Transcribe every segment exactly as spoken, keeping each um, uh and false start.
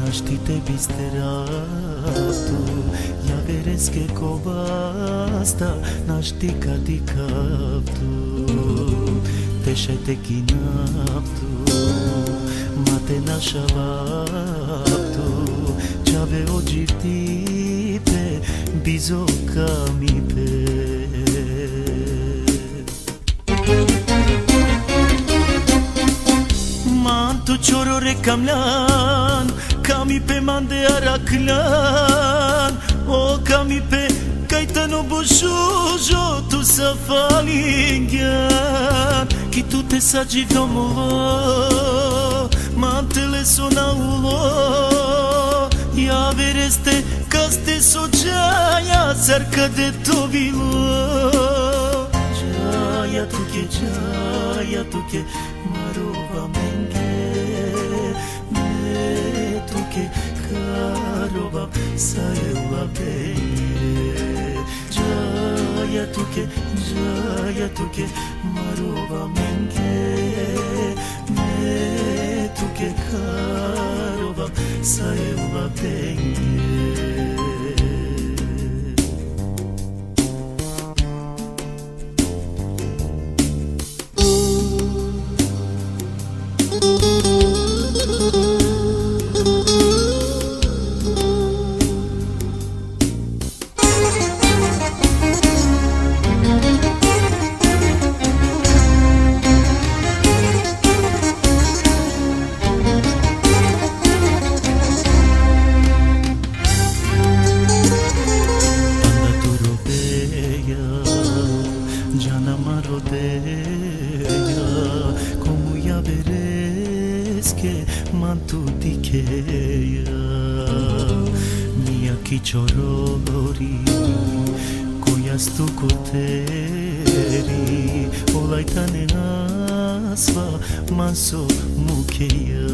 Naštite bisteratu, ja vereske kobasta, naštika di kaptu, tešete kinaptu, mate naša vaptu, čave ođivtipe, bizoka mi pe. Tu ciorore camlan, cami pe mande araclan, o cami pe caetano busciujo, tu sa falinghian, chi tu te saggi domulo, mantele sonaulo, ia vereste caste sogiaia, cerca de tobilo, giaia tu che giaia tu che marova menge. Tuke karoba sayeva beye jaya tuke jaya tuke maroba menge me tuke karoba sayeva beye. Como ya verás que mantu dikeya mia kichorori koyas tu koteri olaitane asva manso mukeya.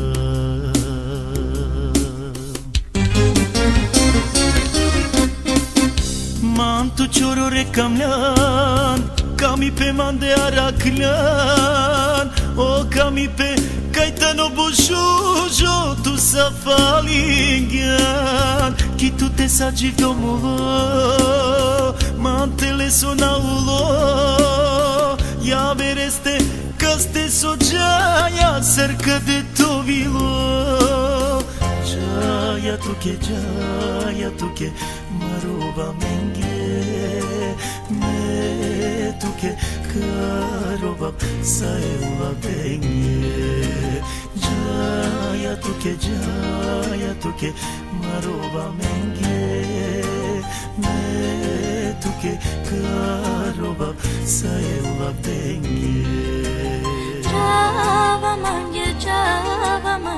Mantu chorore camlan, cami pe mande araclan, o cami pe caetano busciujo, tu sa falinghian, chi tu te saggi domulo, mantele sonaulo, ia vereste caste sogiaia, cerca de tobilo, giaia tu che giaia tu che maroba menge, me tu che karoba sayeva benge, jaya tu che jaya tu che maroba menge, me tu che karoba sayeva benge. Java manje, Java manje.